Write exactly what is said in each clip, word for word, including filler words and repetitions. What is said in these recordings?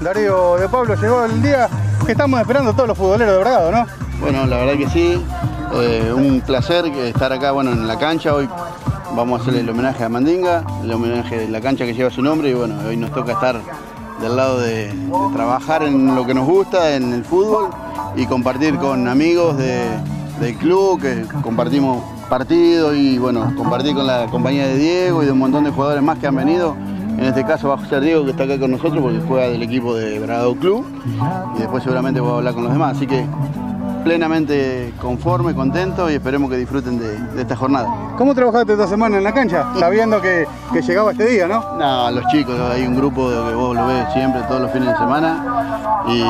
Darío de Pablo, llegó el día que estamos esperando todos los futboleros de Bragado, ¿no? Bueno, la verdad que sí, eh, un placer estar acá, bueno, en la cancha. Hoy vamos a hacerle el homenaje a Mandinga, el homenaje de la cancha que lleva su nombre, y bueno, hoy nos toca estar del lado de, de trabajar en lo que nos gusta, en el fútbol, y compartir con amigos de, del club, que compartimos partidos, y bueno, compartir con la compañía de Diego y de un montón de jugadores más que han venido. En este caso va a ser Diego, que está acá con nosotros porque juega del equipo de Bragado Club, y después seguramente voy a hablar con los demás, así que plenamente conforme, contento, y esperemos que disfruten de, de esta jornada. ¿Cómo trabajaste esta semana en la cancha, sabiendo que, que llegaba este día, no? No, los chicos, hay un grupo que vos lo ves siempre, todos los fines de semana, y,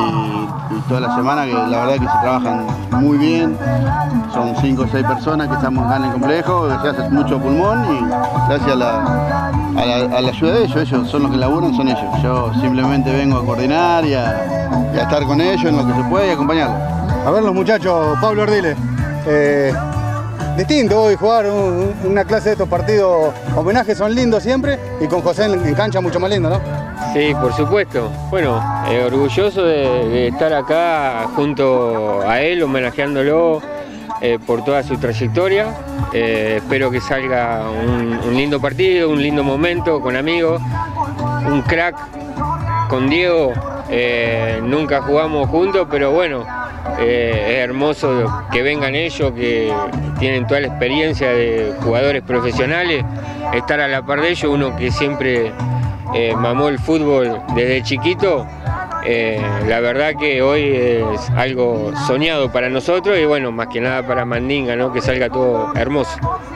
y toda la semana, que la verdad que se trabajan muy bien. Son cinco o seis personas que estamos acá en el complejo, que se hace mucho pulmón, y gracias a la, a la, a la ayuda de ellos, ellos son los que laburan, son ellos. Yo simplemente vengo a coordinar y a, y a estar con ellos en lo que se puede y acompañarlos. A ver los muchachos, Pablo Ardiles, eh, distinto hoy jugar un, una clase de estos partidos, homenajes son lindos siempre, y con José en, en cancha mucho más lindo, ¿no? Sí, por supuesto. Bueno, eh, orgulloso de, de estar acá junto a él, homenajeándolo eh, por toda su trayectoria. Eh, espero que salga un, un lindo partido, un lindo momento con amigos, un crack con Diego. Eh, nunca jugamos juntos, pero bueno, eh, es hermoso que vengan ellos, que tienen toda la experiencia de jugadores profesionales, estar a la par de ellos, uno que siempre eh, mamó el fútbol desde chiquito. Eh, la verdad que hoy es algo soñado para nosotros, y bueno, más que nada para Mandinga, ¿no? Que salga todo hermoso.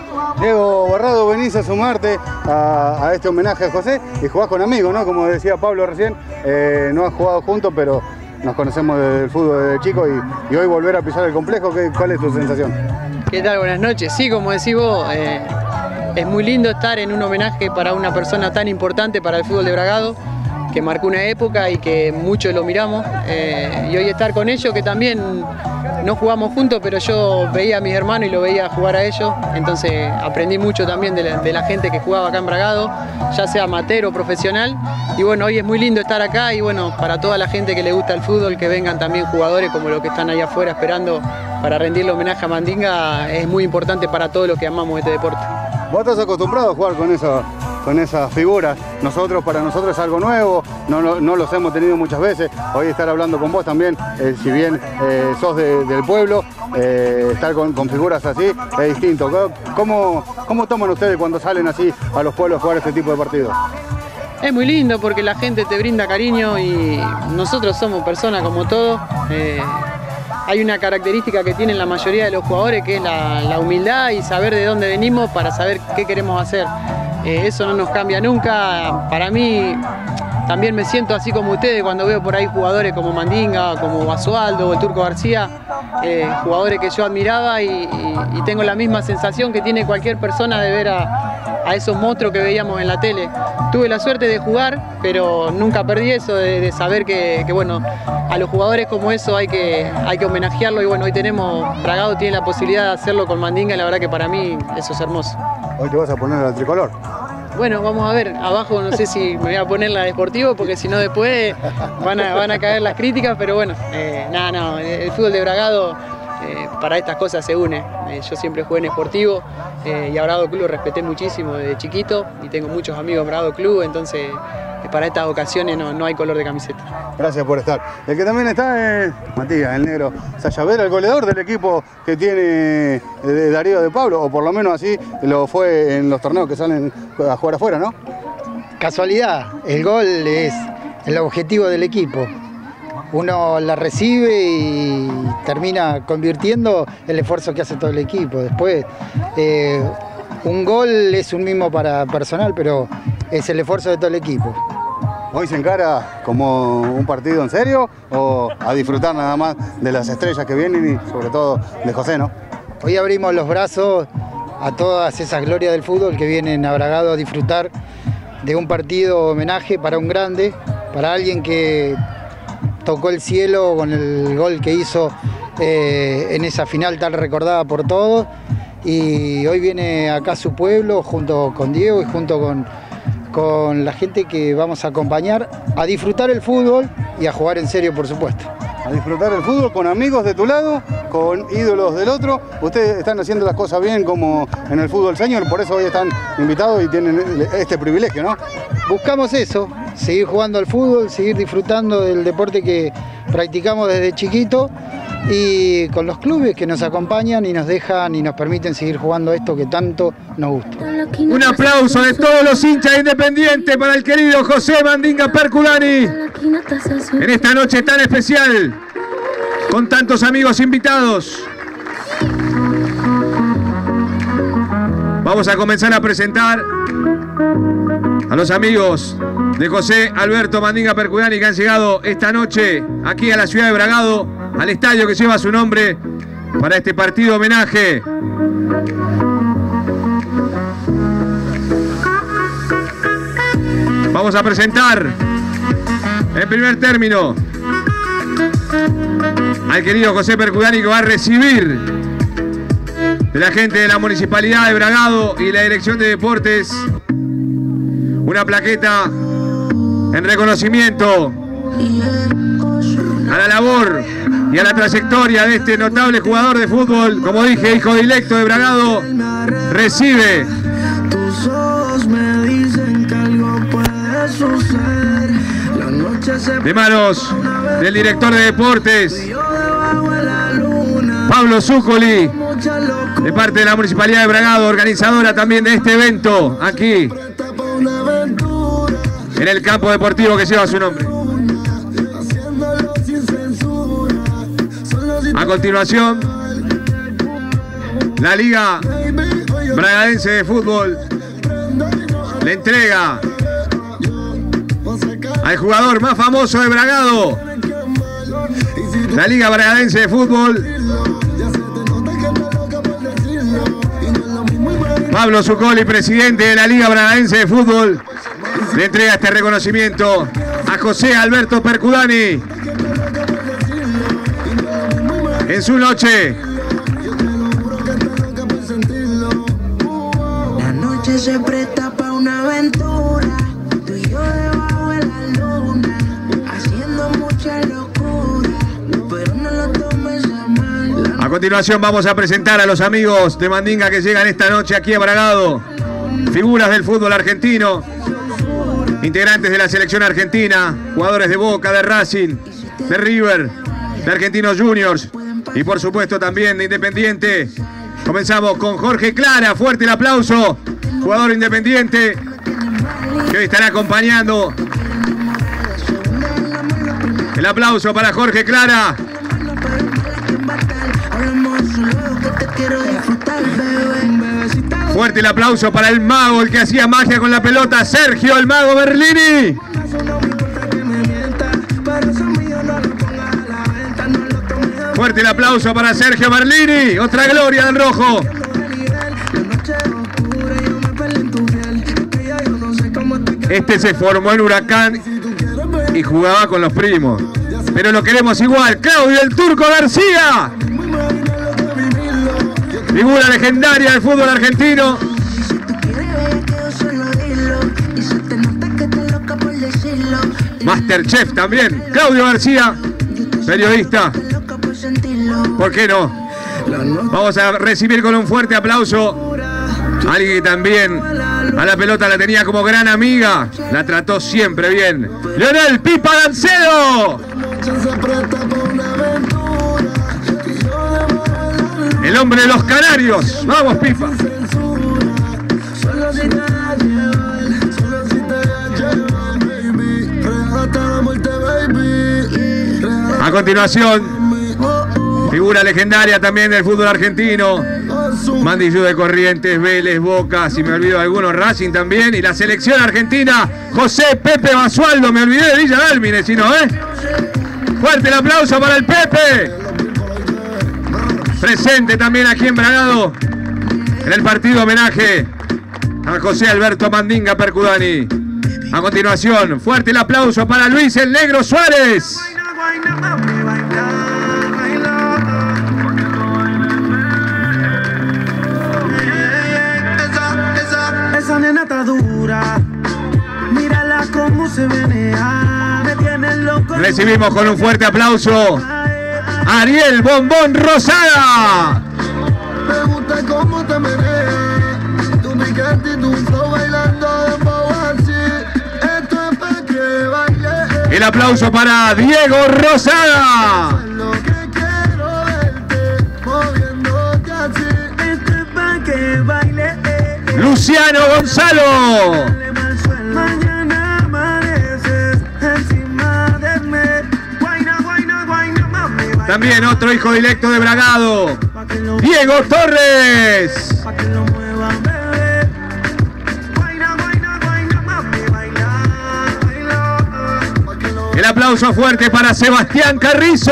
Diego Barrado, venís a sumarte a, a este homenaje a José, y jugás con amigos, ¿no? Como decía Pablo recién, eh, no han jugado juntos, pero nos conocemos desde el fútbol desde chico, y, y hoy volver a pisar el complejo, ¿qué, ¿cuál es tu sensación? ¿Qué tal? Buenas noches. Sí, como decís vos, eh, es muy lindo estar en un homenaje para una persona tan importante para el fútbol de Bragado, que marcó una época y que muchos lo miramos, eh, y hoy estar con ellos, que también no jugamos juntos, pero yo veía a mis hermanos y lo veía jugar a ellos, entonces aprendí mucho también de la, de la gente que jugaba acá en Bragado, ya sea amateur o profesional, y bueno, hoy es muy lindo estar acá, y bueno, para toda la gente que le gusta el fútbol, que vengan también jugadores como los que están ahí afuera esperando para rendirle homenaje a Mandinga, es muy importante para todos los que amamos este deporte. ¿Vos estás acostumbrado a jugar con eso? Con esas figuras? Nosotros, para nosotros es algo nuevo, no, no, no los hemos tenido muchas veces. Hoy estar hablando con vos también, eh, si bien eh, sos de, del pueblo, eh, estar con, con figuras así es distinto. ¿Cómo, ¿Cómo toman ustedes cuando salen así a los pueblos a jugar este tipo de partidos? Es muy lindo porque la gente te brinda cariño, y nosotros somos personas como todos. Eh, hay una característica que tienen la mayoría de los jugadores, que es la, la humildad y saber de dónde venimos para saber qué queremos hacer. Eh, eso no nos cambia nunca. Para mí también me siento así como ustedes cuando veo por ahí jugadores como Mandinga, como Basualdo o el Turco García, eh, jugadores que yo admiraba, y, y, y tengo la misma sensación que tiene cualquier persona de ver a, a esos monstruos que veíamos en la tele. Tuve la suerte de jugar, pero nunca perdí eso de, de saber que, que bueno, a los jugadores como eso hay que, hay que homenajearlo, y bueno, hoy tenemos, Bragado tiene la posibilidad de hacerlo con Mandinga, y la verdad que para mí eso es hermoso. Hoy te vas a poner al tricolor. Bueno, vamos a ver, abajo no sé si me voy a poner la de Sportivo, porque si no después van a, van a caer las críticas, pero bueno, eh, nada, no, el fútbol de Bragado eh, para estas cosas se une. Eh, yo siempre jugué en Sportivo, eh, y a Bragado Club lo respeté muchísimo desde chiquito, y tengo muchos amigos en Bragado Club, entonces eh, para estas ocasiones no, no hay color de camiseta. Gracias por estar. El que también está es Matías, el negro Sayavera, el goleador del equipo que tiene de Darío de Pablo, o por lo menos así lo fue en los torneos que salen a jugar afuera, ¿no? Casualidad, el gol es el objetivo del equipo. Uno la recibe y termina convirtiendo el esfuerzo que hace todo el equipo. Después, eh, un gol es un mismo para personal, pero es el esfuerzo de todo el equipo. ¿Hoy se encara como un partido en serio, o a disfrutar nada más de las estrellas que vienen y sobre todo de José, ¿no? Hoy abrimos los brazos a todas esas glorias del fútbol que vienen a Bragado a disfrutar de un partido homenaje para un grande, para alguien que tocó el cielo con el gol que hizo eh, en esa final tan recordada por todos, y hoy viene acá a su pueblo junto con Diego y junto con, con la gente que vamos a acompañar a disfrutar el fútbol y a jugar en serio, por supuesto. A disfrutar el fútbol con amigos de tu lado, con ídolos del otro. Ustedes están haciendo las cosas bien como en el fútbol senior, por eso hoy están invitados y tienen este privilegio, ¿no? Buscamos eso, seguir jugando al fútbol, seguir disfrutando del deporte que practicamos desde chiquito y con los clubes que nos acompañan y nos dejan y nos permiten seguir jugando esto que tanto nos gusta. Un aplauso de todos los hinchas de Independiente para el querido José Mandinga Percudani en esta noche tan especial con tantos amigos invitados. Vamos a comenzar a presentar a los amigos de José Alberto Mandinga Percudani que han llegado esta noche aquí a la ciudad de Bragado, al estadio que lleva su nombre para este partido homenaje. Vamos a presentar en primer término al querido José Percudani, que va a recibir de la gente de la Municipalidad de Bragado y la Dirección de Deportes una plaqueta en reconocimiento a la labor y a la trayectoria de este notable jugador de fútbol. Como dije, hijo directo de Bragado, recibe de manos del director de deportes Pablo Zúcoli, de parte de la Municipalidad de Bragado, organizadora también de este evento aquí en el campo deportivo que lleva su nombre. A continuación, la Liga Bragadense de Fútbol le entrega al jugador más famoso de Bragado, la Liga Bragadense de Fútbol, Pablo Zúcoli, presidente de la Liga Bragadense de Fútbol, le entrega este reconocimiento a José Alberto Percudani en su noche. La noche se presta para una aventura, tú y yo debajo de la luna, haciendo mucha locura, pero no lo tomes a mal. A continuación vamos a presentar a los amigos de Mandinga que llegan esta noche aquí a Bragado, figuras del fútbol argentino, integrantes de la selección argentina, jugadores de Boca, de Racing, de River, de Argentinos Juniors y por supuesto también de Independiente. Comenzamos con Jorge Clara, fuerte el aplauso, jugador independiente que hoy estará acompañando. El aplauso para Jorge Clara. Fuerte el aplauso para el mago, el que hacía magia con la pelota, Sergio el Mago Berlini. Fuerte el aplauso para Sergio Berlini, otra gloria del rojo. Este se formó en Huracán y jugaba con los primos, pero lo queremos igual. Claudio el Turco García, figura legendaria del fútbol argentino. Masterchef también, Claudio García, periodista. ¿Por qué no? Vamos a recibir con un fuerte aplauso a alguien que también a la pelota la tenía como gran amiga, la trató siempre bien. Leonel Pipa Gancedo, el hombre de los canarios. Vamos, Pipa. A continuación, figura legendaria también del fútbol argentino, Mandillú de Corrientes, Vélez, Boca, si me olvido de algunos, Racing también, y la selección argentina, José Pepe Basualdo. Me olvidé de Villa Dálmine, si no, ¿eh? Fuerte el aplauso para el Pepe. Presente también aquí en Bragado, en el partido homenaje a José Alberto Mandinga Percudani. A continuación, fuerte el aplauso para Luis el Negro Suárez. Esa nena está dura, mírala cómo se menea, me tiene loco. Recibimos con un fuerte aplauso a Ariel Bombón Rosada. Me gusta cómo te meneas, tu picante y tu flow bailando de dembow así. Esto es pa' que baile. El aplauso para Diego Rosada. Lo que quiero verte moviéndote así. Esto es pa' que baile. Luciano Gonzalo. Mañana amaneces encima de mí. Guayna, guayna, guayna, mami, baila. También otro hijo directo de Bragado, Diego Torres. Pa' que lo muevan, bebé. Guayna, guayna, guayna, mami, baila, baila. Pa' que lo El aplauso fuerte para Sebastián Carrizo.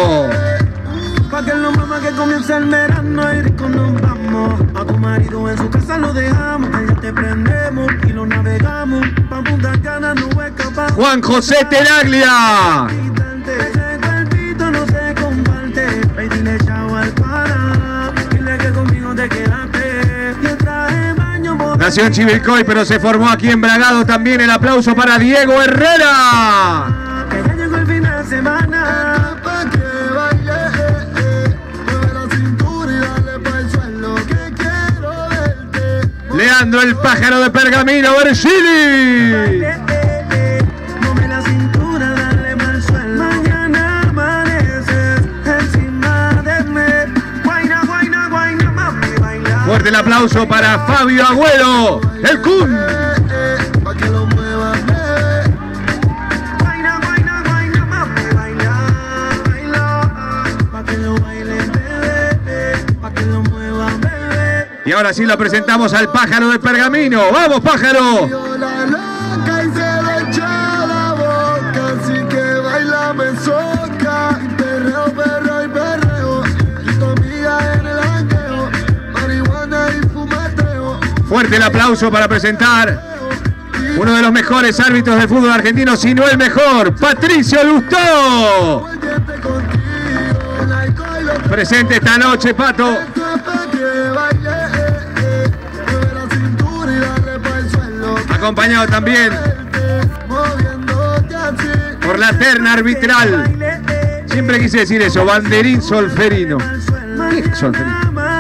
Pa' que lo mueva, que comienza el verano y rico nos vamos. A tu marido en su casa lo dejamos, allá te prendemos y lo navegamos. Pa' Punta Cana no escapamos. Juan José Tenaglia. Ese cuerpito no se comparte. Ve y dile chao al pana, dile que conmigo te quedaste. Y el traje de baño por Nació en Chivilcoy, pero se formó aquí en Bragado también. El aplauso para Diego Herrera. que ya llegó el fin de semana. Pa' que baile, eh, eh. Mueve la cintura y dale pa'l suelo que quiero verte. Leandro el pájaro de Pergamino, Virgili. Mueve la cintura, dale mal suelo. Mañana amaneces encima de mí. Guayna, guayna, guayna, mami, baila. Fuerte el aplauso para Fabio Agüero, el Kun. Pa' que lo mueva, bebé. Guayna, guayna, guayna, mami, baila, baila. Pa' que lo baile, bebé. Pa' que lo mueva, bebé. Y ahora sí lo presentamos al pájaro de Pergamino. ¡Vamos, pájaro! La loca y se le echó la boca, así que baila me soca. Y perreo, perreo y perreo, y tu amiga en el jangueo, marihuana y fumeteo. Fuerte el aplauso para presentar uno de los mejores árbitros del fútbol argentino, si no el mejor, Patricio Lustó. Vuélvete contigo, la alcohol y lo Presente esta noche, Pato. esto es pa' que baile, eh, eh. Mueve la cintura y dale pa'l suelo. Acompañado también Moviéndote así. por la terna arbitral. Siempre quise decir eso, banderín solferino. ¿Qué es solferino?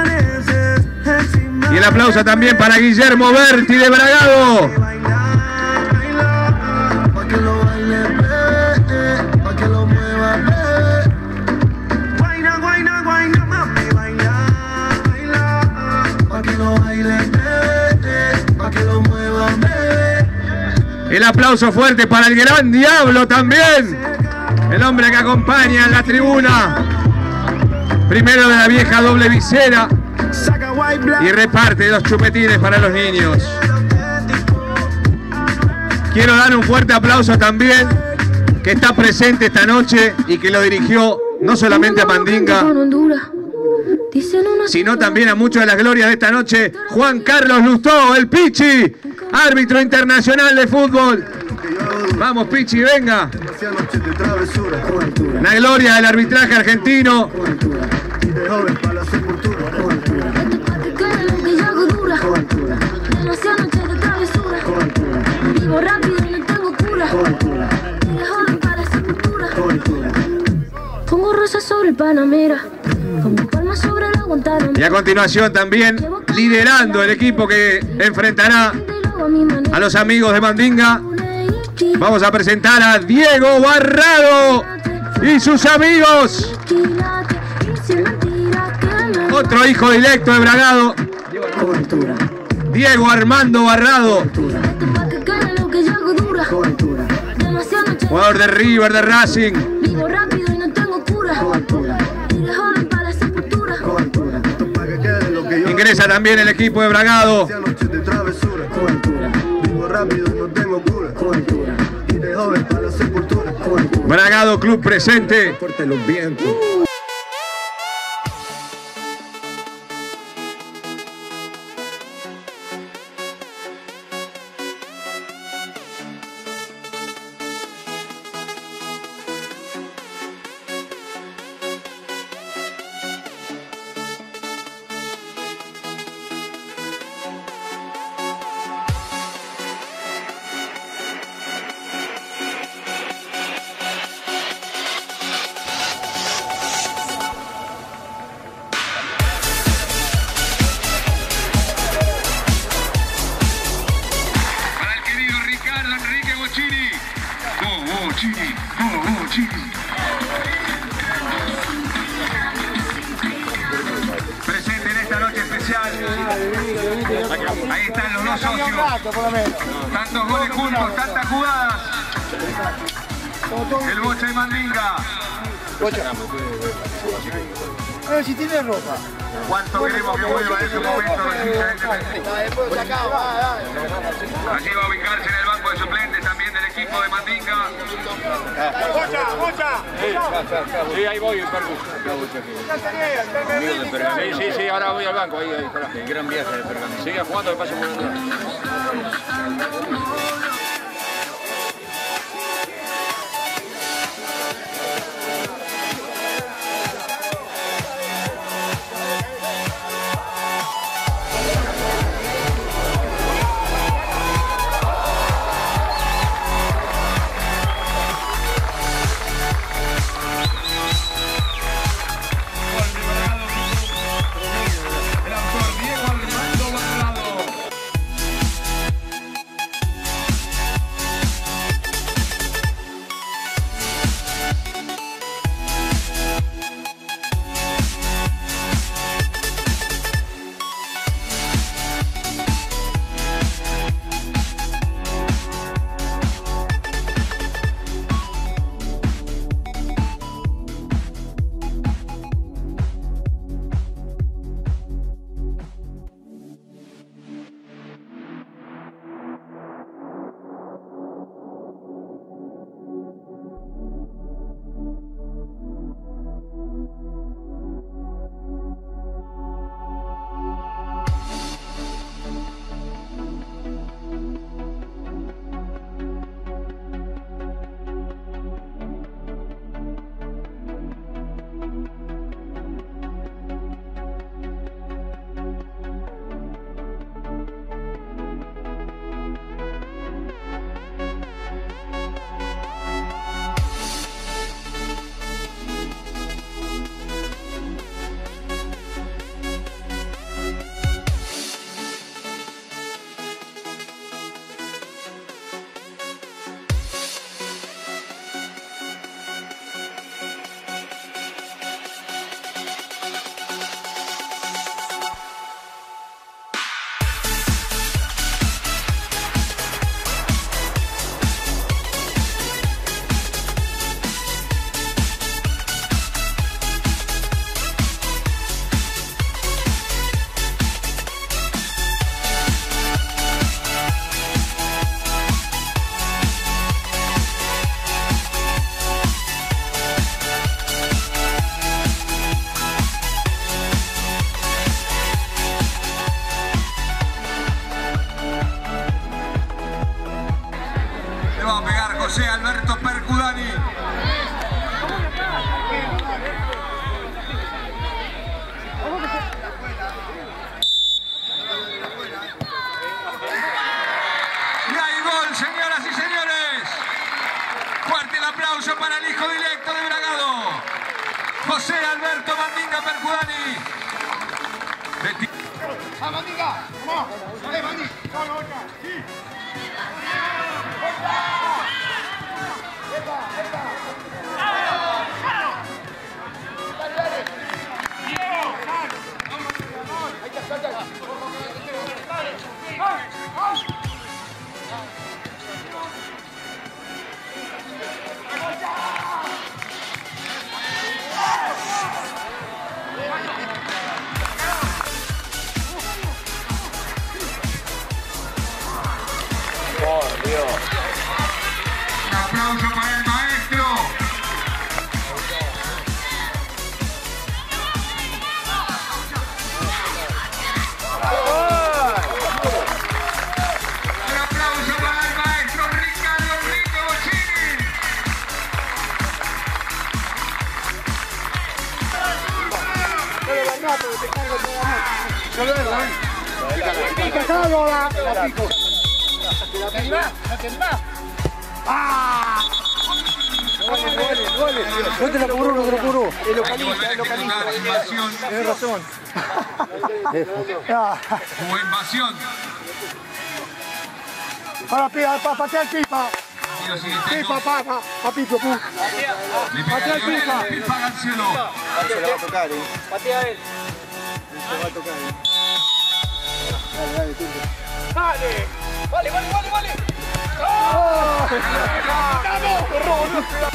Y el aplauso también para Guillermo Berti de Bragado. Pa' que lo baile, bebé, pa' que lo mueva, bebé. Guayna, guayna, guayna, mami, baila, baila. Pa' que lo baile, bebé, pa' que lo mueva, bebé. El aplauso fuerte para el gran Diablo también. El hombre que acompaña en la tribuna. Primero de la vieja doble visera. Saca white black. Y reparte los chupetines para los niños. Quiero dar un fuerte aplauso también, que está presente esta noche y que lo dirigió no solamente a Mandinga, sino también a muchas de las glorias de esta noche, Juan Carlos Lustó, el Pichi, árbitro internacional de fútbol. Vamos, Pichi, venga. Una gloria del arbitraje argentino. Pongo rosas sobre el Panamera, pongo palmas sobre la Guantánamo. Y a continuación también liderando el equipo que enfrentará a los amigos de Mandinga. Vamos a presentar a Diego Barrado y sus amigos. Otro hijo directo de Bragado, Diego Armando Barrado, jugador de River, de Racing. Ingresa también el equipo de Bragado. Bragado Club presente. Bochini. Bochini, Bochini. Presente en esta noche especial. Ahí están los dos socios. Tantos goles juntos, tantas jugadas. El Bocha y Mandinga. A ver si tiene ropa. ¿Cuánto queremos que vuelva en su momento los hinchas de Independiente? Allí va a ubicarse en el banco de suplentes también del equipo de Mandinga. ¡Bocha, Bocha! Sí, ahí voy, Pergus. Sí, sí, sí, ahora voy al banco. Ahí, ahí, espera. El gran viaje de Pergamino. Sigue jugando, que pase por atrás. José Alberto Percudani. Y hay gol, señoras y señores. Fuerte el aplauso para el hijo directo de Bragado, José Alberto Mandinga Percudani. ¡Ah, Mandinga! ¡Vamos! ¡Eh, Mandinga! ¡Vamos, otra! ¡Sí! Por Dios. Un aplauso para el maestro. Un aplauso para el maestro Ricardo Enrique Bochini. ¡Ah! No te lo apuró, no te lo apuró. Es localista, es localista. Invasión. Tienes razón. Hubo invasión. Ahora pega, para patear el pipa. partido sigue siendo... Pipa, papa, papito, pu. Le pega Patea el Lionel, Pipa. Pipa Garciolo. Se le va a tocar, ¿eh? Patea él. Se va a tocar, ¿eh? Dale, dale, Turco. Dale. Vale, vale, vale, vale. ¡Oh! ¡Vamos!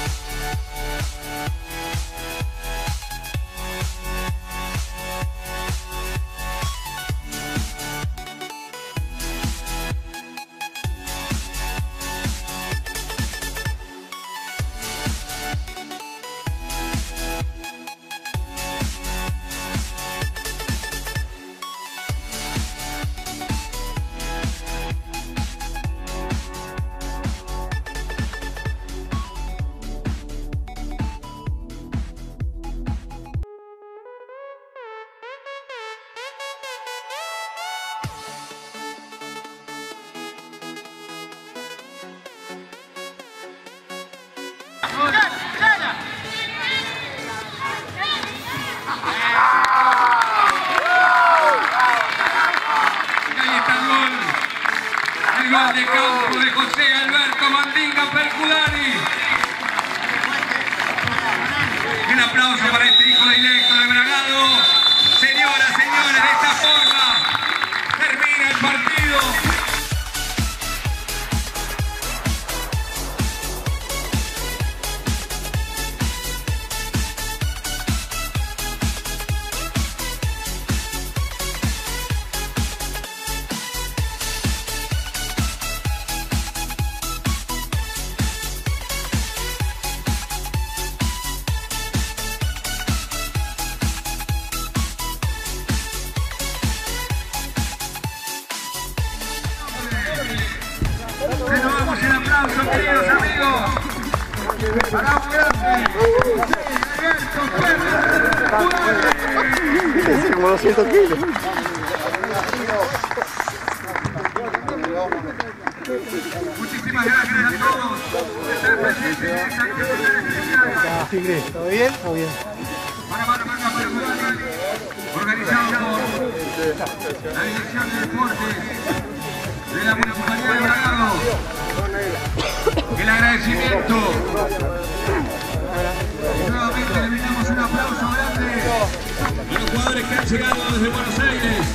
El gol de campo de José Alberto Mandinga Percudani. Un aplauso para este hijo directo de Bragado. Señoras, señores, de esta forma termina el partido. Renovamos el aplauso, queridos amigos, para un grande, Es como doscientos kilos. Muchísimas gracias a todos por estar presentes en esta actividad especial. ¿Todo bien? Todo bien. Para Mandinga Percudani, organizado por la Dirección de Deportes de la Municipalidad de Bragado. El agradecimiento. Nuevamente le brindamos un aplauso grande a los jugadores que han llegado desde Buenos Aires.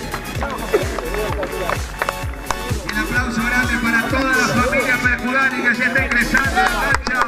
El aplauso grande para toda la familia Percudani que ya está ingresando en la cancha.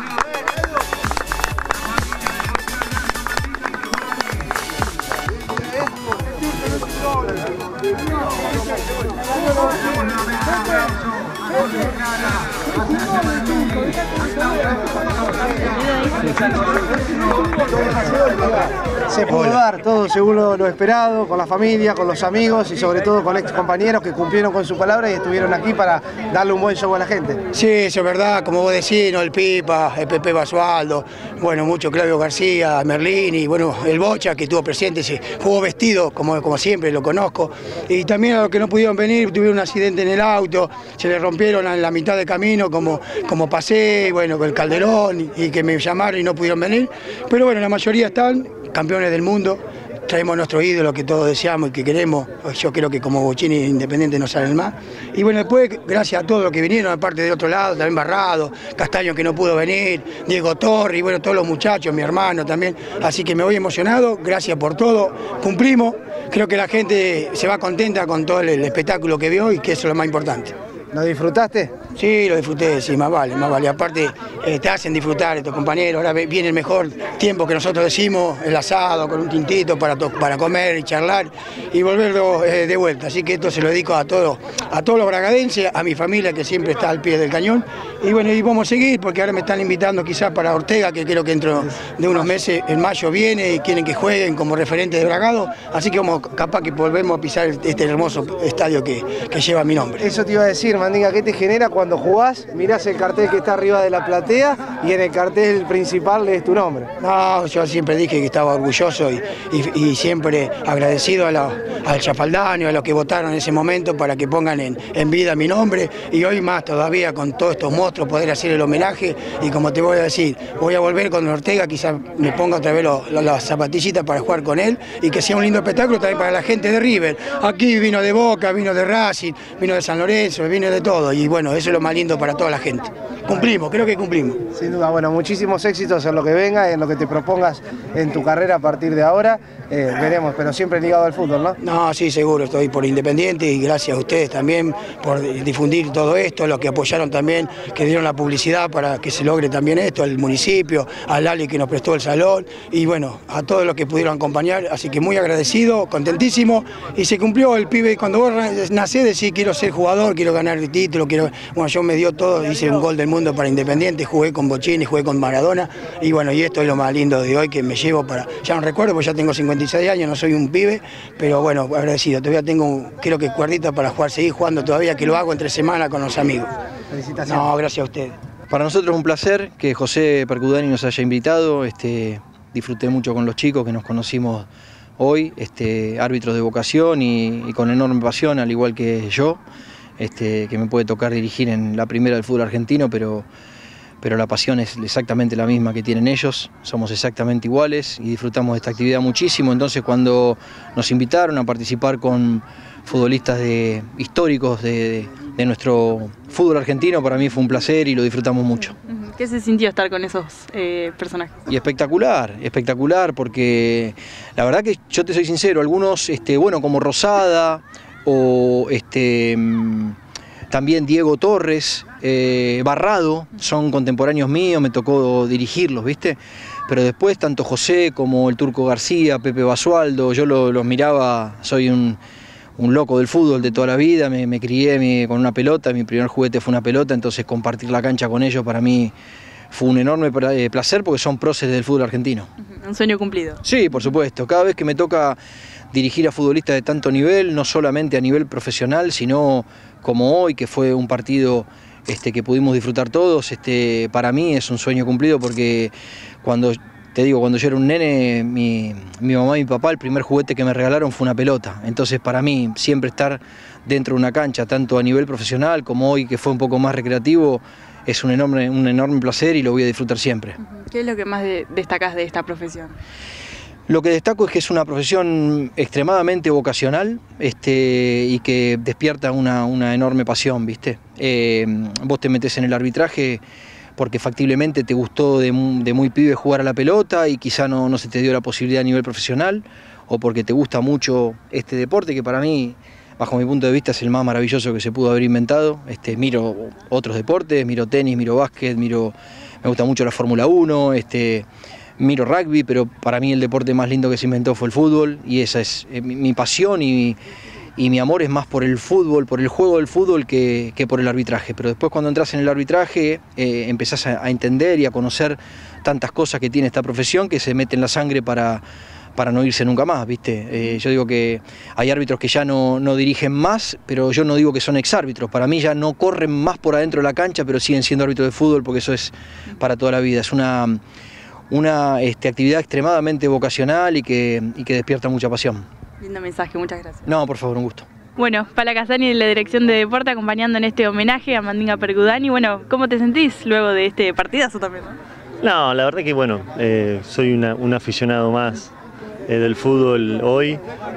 Se pudo dar todo según lo, lo esperado, con la familia, con los amigos y sobre todo con ex compañeros que cumplieron con su palabra y estuvieron aquí para darle un buen show a la gente. Sí, eso es verdad, como vos decís, ¿no? El Pipa, el Pepe Basualdo, bueno, mucho Claudio García, Merlini, bueno, el Bocha que estuvo presente, se jugó vestido, como, como siempre, lo conozco. Y también a los que no pudieron venir, tuvieron un accidente en el auto, se le rompieron en la mitad de camino, como, como pasé, bueno, con el Calderón, y, y que me llamaron y no pudieron venir. Pero bueno, la mayoría están campeones del mundo. Traemos nuestro ídolo que todos deseamos y que queremos. Yo creo que como Bochini Independiente no salen más. Y bueno, después, gracias a todos los que vinieron, aparte de otro lado, también Barrado, Castaño que no pudo venir, Diego Torri, bueno, todos los muchachos, mi hermano también. Así que me voy emocionado, gracias por todo, cumplimos. Creo que la gente se va contenta con todo el, el espectáculo que vio y que eso es lo más importante. ¿Lo disfrutaste? Sí, lo disfruté, sí, más vale, más vale. Aparte, eh, te hacen disfrutar estos compañeros. Ahora viene el mejor tiempo que nosotros decimos, el asado con un tintito para, para comer y charlar y volverlo eh, de vuelta. Así que esto se lo dedico a todos, a todos los bragadenses, a mi familia que siempre está al pie del cañón. Y bueno, y vamos a seguir porque ahora me están invitando quizás para Ortega, que creo que dentro de unos meses, en mayo viene y quieren que jueguen como referente de Bragado. Así que vamos, capaz que volvemos a pisar este hermoso estadio que, que lleva mi nombre. Eso te iba a decir, Mandinga, ¿qué te genera cuando jugás? Mirás el cartel que está arriba de la platea y en el cartel principal lees tu nombre. No, yo siempre dije que estaba orgulloso y, y, y siempre agradecido a la, al Chapaldano, a los que votaron en ese momento para que pongan en, en vida mi nombre y hoy más todavía con todos estos monstruos poder hacer el homenaje y como te voy a decir, voy a volver con Ortega, quizás me ponga otra vez lo, lo, las zapatillitas para jugar con él y que sea un lindo espectáculo también para la gente de River. Aquí vino de Boca, vino de Racing, vino de San Lorenzo, vino de de todo y bueno, eso es lo más lindo para toda la gente. Cumplimos, creo que cumplimos. Sin duda, bueno, muchísimos éxitos en lo que venga, en lo que te propongas en tu carrera a partir de ahora. Eh, veremos, pero siempre ligado al fútbol, ¿no? No, sí, seguro, estoy por Independiente y gracias a ustedes también por difundir todo esto, los que apoyaron también, que dieron la publicidad para que se logre también esto, al municipio, a Lali que nos prestó el salón y bueno, a todos los que pudieron acompañar, así que muy agradecido, contentísimo y se cumplió el pibe. Cuando vos nacés decís quiero ser jugador, quiero ganar el título, quiero... Bueno, yo me dio todo, hice un gol del mundo para Independiente, jugué con Bochini, jugué con Maradona y bueno, y esto es lo más lindo de hoy que me llevo para... Ya no recuerdo, porque ya tengo cincuenta y seis años, no soy un pibe, pero bueno, agradecido. Todavía tengo, creo que cuerdita para jugar, seguir jugando todavía, que lo hago entre semana con los amigos. Felicitaciones. No, gracias a ustedes. Para nosotros es un placer que José Percudani nos haya invitado. Este, disfruté mucho con los chicos que nos conocimos hoy, este, árbitros de vocación y, y con enorme pasión, al igual que yo, este, que me puede tocar dirigir en la primera del fútbol argentino, pero, pero la pasión es exactamente la misma que tienen ellos, somos exactamente iguales y disfrutamos de esta actividad muchísimo. Entonces cuando nos invitaron a participar con futbolistas de, históricos de, de nuestro fútbol argentino, para mí fue un placer y lo disfrutamos mucho. ¿Qué se sintió estar con esos eh, personajes? Y espectacular, espectacular, porque la verdad que yo te soy sincero, algunos, este, bueno, como Rosada o este, también Diego Torres, eh, Barrado, son contemporáneos míos, me tocó dirigirlos, ¿viste? Pero después tanto José como el Turco García, Pepe Basualdo, yo los lo miraba, soy un... un loco del fútbol de toda la vida, me, me crié mi, con una pelota, mi primer juguete fue una pelota, entonces compartir la cancha con ellos para mí fue un enorme placer porque son próceres del fútbol argentino. Un sueño cumplido. Sí, por supuesto, cada vez que me toca dirigir a futbolistas de tanto nivel, no solamente a nivel profesional, sino como hoy, que fue un partido este, que pudimos disfrutar todos, este, para mí es un sueño cumplido porque cuando... Te digo, cuando yo era un nene, mi, mi mamá y mi papá, el primer juguete que me regalaron fue una pelota. Entonces, para mí, siempre estar dentro de una cancha, tanto a nivel profesional como hoy, que fue un poco más recreativo, es un enorme, un enorme placer y lo voy a disfrutar siempre. ¿Qué es lo que más de, destacás de esta profesión? Lo que destaco es que es una profesión extremadamente vocacional este, y que despierta una, una enorme pasión, ¿viste? Eh, vos te metés en el arbitraje porque factiblemente te gustó de, de muy pibe jugar a la pelota y quizá no, no se te dio la posibilidad a nivel profesional, o porque te gusta mucho este deporte que para mí, bajo mi punto de vista, es el más maravilloso que se pudo haber inventado. Este, miro otros deportes, miro tenis, miro básquet, miro, me gusta mucho la Fórmula uno, este, miro rugby, pero para mí el deporte más lindo que se inventó fue el fútbol y esa es eh, mi, mi pasión y y mi amor es más por el fútbol, por el juego del fútbol que, que por el arbitraje. Pero después cuando entras en el arbitraje eh, empezás a, a entender y a conocer tantas cosas que tiene esta profesión que se mete en la sangre para, para no irse nunca más, ¿viste? Eh, yo digo que hay árbitros que ya no, no dirigen más, pero yo no digo que son exárbitros. Para mí ya no corren más por adentro de la cancha, pero siguen siendo árbitros de fútbol porque eso es para toda la vida. Es una, una este, actividad extremadamente vocacional y que, y que despierta mucha pasión. Lindo mensaje, muchas gracias. No, por favor, un gusto. Bueno, Pala Casani de la Dirección de Deporte acompañando en este homenaje a Mandinga Percudani. Bueno, ¿cómo te sentís luego de este partidazo también? No, no la verdad que bueno, eh, soy una, un aficionado más eh, del fútbol hoy.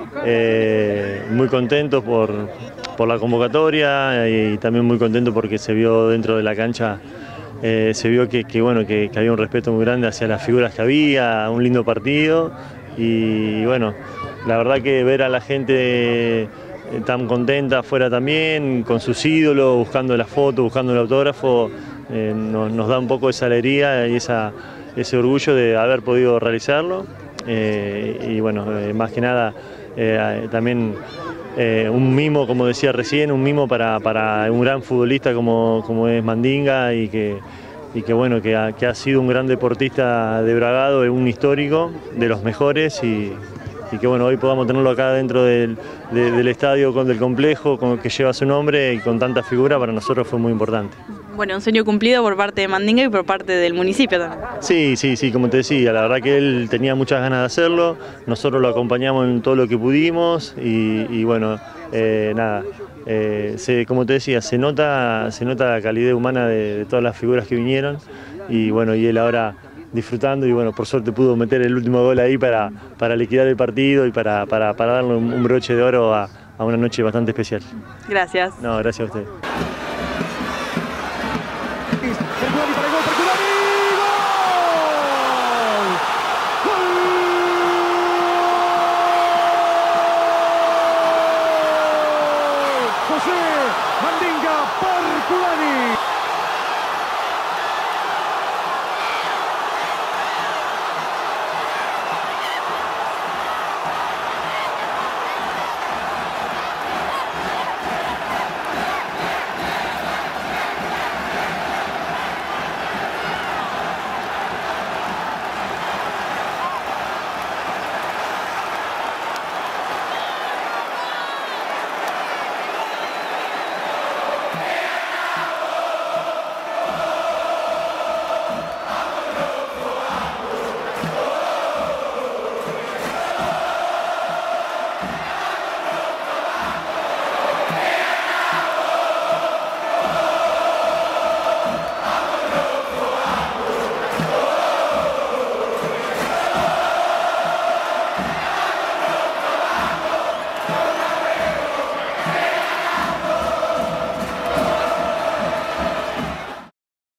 Eh, muy contento por, por la convocatoria y también muy contento porque se vio dentro de la cancha, eh, se vio que, que, bueno, que, que había un respeto muy grande hacia las figuras que había, un lindo partido y bueno, la verdad que ver a la gente tan contenta afuera también, con sus ídolos, buscando la foto, buscando el autógrafo, eh, nos, nos da un poco esa alegría y esa, ese orgullo de haber podido realizarlo. Eh, y bueno, eh, más que nada eh, también eh, un mimo, como decía recién, un mimo para, para un gran futbolista como, como es Mandinga y que, y que, bueno, que, ha, que ha sido un gran deportista de Bragado, un histórico de los mejores y, y que bueno, hoy podamos tenerlo acá dentro del, de, del estadio, con, del complejo con, que lleva su nombre y con tanta figura, para nosotros fue muy importante. Bueno, un sueño cumplido por parte de Mandinga y por parte del municipio también. Sí, sí, sí, como te decía, la verdad que él tenía muchas ganas de hacerlo, nosotros lo acompañamos en todo lo que pudimos y, y bueno, eh, nada, eh, se, como te decía, se nota, se nota la calidad humana de, de todas las figuras que vinieron y bueno, y él ahora disfrutando y bueno, por suerte pudo meter el último gol ahí para, para liquidar el partido y para, para, para darle un, un broche de oro a, a una noche bastante especial. Gracias. No, gracias a usted. Pergudani para el